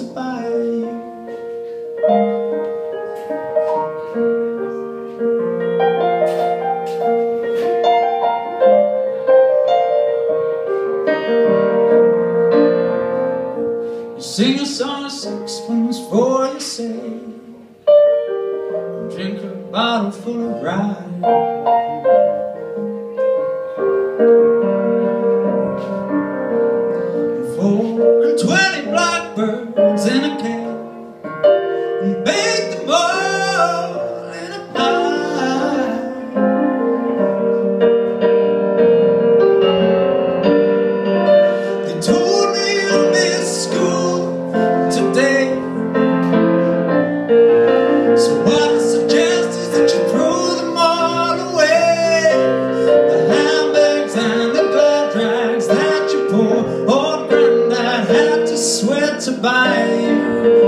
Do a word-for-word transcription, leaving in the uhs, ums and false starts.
buy you. You sing a song of sixpence for your sake, drink a bottle full of rye. Four and twenty blackbirds in a cake, and bake them all in a pie. They told me you'll miss school today, so what I suggest is that you throw them all away. The handbags and the glad rags that you pour, oh, Granddad had to sweat to buy you.